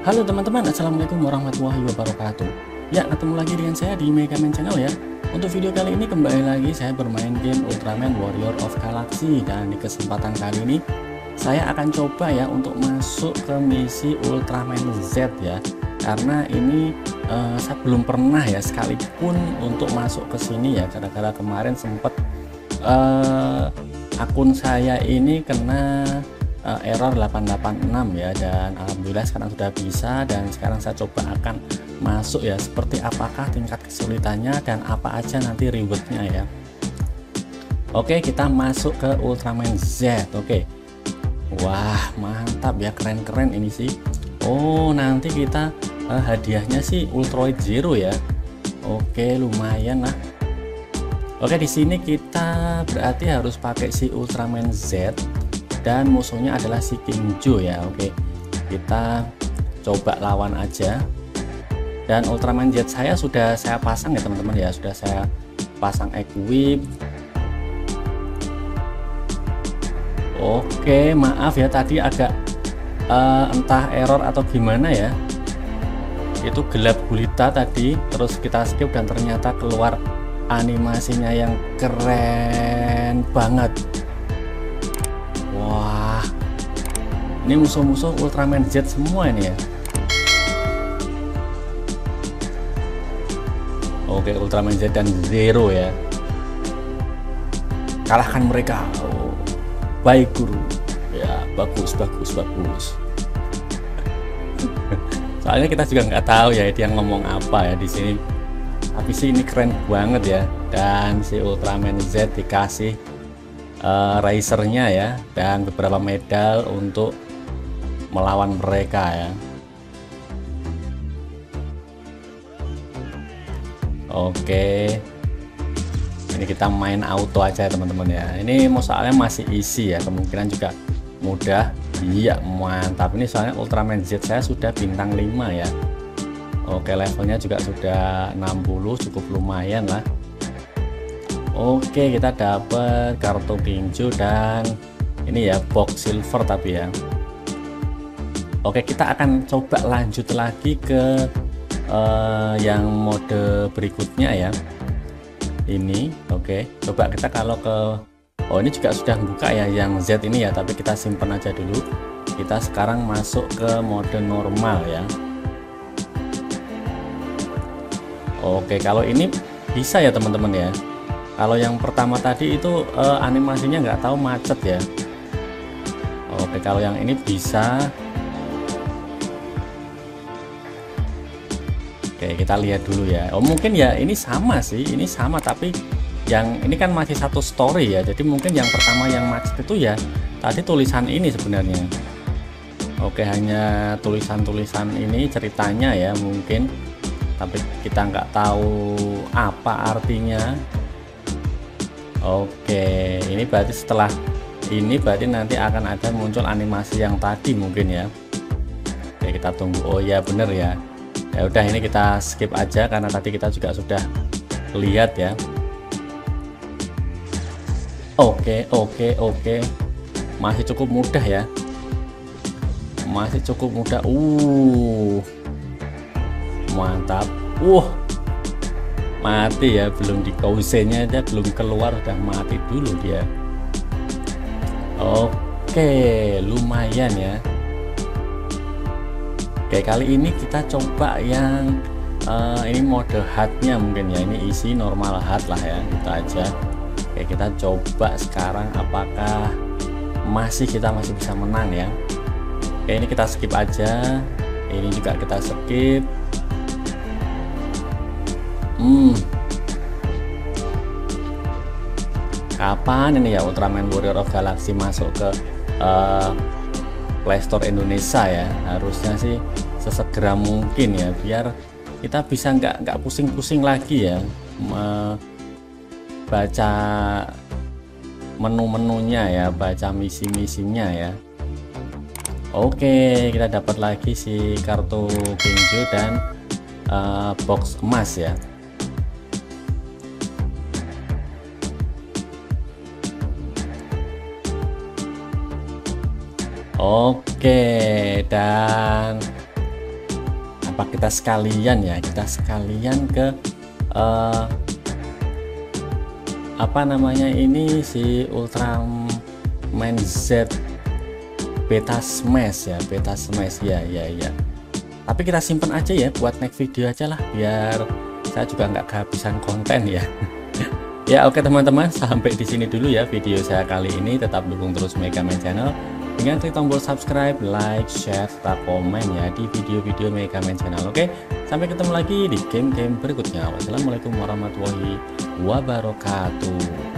Halo teman-teman, assalamualaikum warahmatullahi wabarakatuh. Ya, ketemu lagi dengan saya di Megaman Channel ya. Untuk video kali ini kembali lagi saya bermain game Ultraman Warrior of Galaxy. Dan di kesempatan kali ini saya akan coba ya untuk masuk ke misi Ultraman Z ya. Karena ini saya belum pernah ya sekalipun untuk masuk ke sini ya. Gara-gara kemarin sempat akun saya ini kena error 886 ya, dan alhamdulillah sekarang sudah bisa. Dan sekarang saya coba akan masuk ya, seperti apakah tingkat kesulitannya dan apa aja nanti rewardnya ya. Oke, kita masuk ke Ultraman Z. Oke, wah mantap ya, keren-keren ini sih. Oh, nanti kita hadiahnya sih Ultroid Zero ya. Oke, lumayan lah. Oke, di sini kita berarti harus pakai si Ultraman Z dan musuhnya adalah si King Joe ya. Oke, kita coba lawan aja. Dan Ultraman Z saya sudah saya pasang ya teman-teman ya, sudah saya pasang equip. Oke, maaf ya tadi agak entah error atau gimana ya, itu gelap gulita tadi, terus kita skip dan ternyata keluar animasinya yang keren banget. Wah, ini musuh-musuh Ultraman Z semua ini ya. Oke, Ultraman Z dan Zero ya. Kalahkan mereka. Oh, baik guru. Ya, bagus. Soalnya kita juga nggak tahu ya dia ngomong apa ya di sini. Tapi sih ini keren banget ya. Dan si Ultraman Z dikasih racernya ya, dan beberapa medal untuk melawan mereka ya. Oke, ini kita main auto aja teman-teman ya. Ini soalnya masih easy ya, kemungkinan juga mudah. Iya, mantap. Ini soalnya Ultraman Z saya sudah bintang 5 ya. Oke, levelnya juga sudah 60, cukup lumayan lah. Oke, kita dapat kartu King Joe dan ini ya box silver tapi ya. Oke, kita akan coba lanjut lagi ke yang mode berikutnya ya. Ini oke, coba kita kalau ke ini juga sudah buka ya yang Z ini ya, tapi kita simpan aja dulu. Kita sekarang masuk ke mode normal ya. Oke, kalau ini bisa ya teman-teman ya. Kalau yang pertama tadi itu animasinya nggak tahu macet ya. Oke, kalau yang ini bisa. Oke, kita lihat dulu ya. Oh, mungkin ya ini sama sih, ini sama, tapi yang ini kan masih satu story ya. Jadi mungkin yang pertama yang macet itu ya tadi tulisan ini sebenarnya. Oke, hanya tulisan-tulisan ini ceritanya ya mungkin, tapi kita nggak tahu apa artinya. Oke, ini berarti setelah ini berarti nanti akan ada muncul animasi yang tadi mungkin ya. Oke, kita tunggu. Oh ya, bener ya. Ya udah, ini kita skip aja karena tadi kita juga sudah lihat ya. Oke. Masih cukup mudah ya. Masih cukup mudah. Mantap. Mati ya, belum di kausennya aja belum keluar udah mati dulu dia. Oke, lumayan ya. Oke, kali ini kita coba yang ini mode hardnya mungkin ya. Ini isi normal hard lah ya, gitu aja. Oke, kita coba sekarang apakah kita masih bisa menang ya. Oke, ini kita skip aja. Ini juga kita skip. Kapan ini ya Ultraman Warrior of Galaxy masuk ke Playstore Indonesia ya? Harusnya sih sesegera mungkin ya, biar kita bisa nggak pusing-pusing lagi ya baca menu-menunya ya, baca misi-misinya ya. Oke, kita dapat lagi si kartu King Joe dan box emas ya. Oke, dan apa kita sekalian ya, kita sekalian ke apa namanya ini, si Ultraman Z Beta Smash ya, Beta Smash ya. Tapi kita simpen aja ya buat next video aja lah, biar saya juga nggak kehabisan konten ya. Ya oke teman-teman, sampai di sini dulu ya video saya kali ini. Tetap dukung terus Megaman Channel dengan klik tombol subscribe, like, share, serta komen ya di video-video Megaman Channel. Oke, sampai ketemu lagi di game-game berikutnya. Wassalamualaikum warahmatullahi wabarakatuh.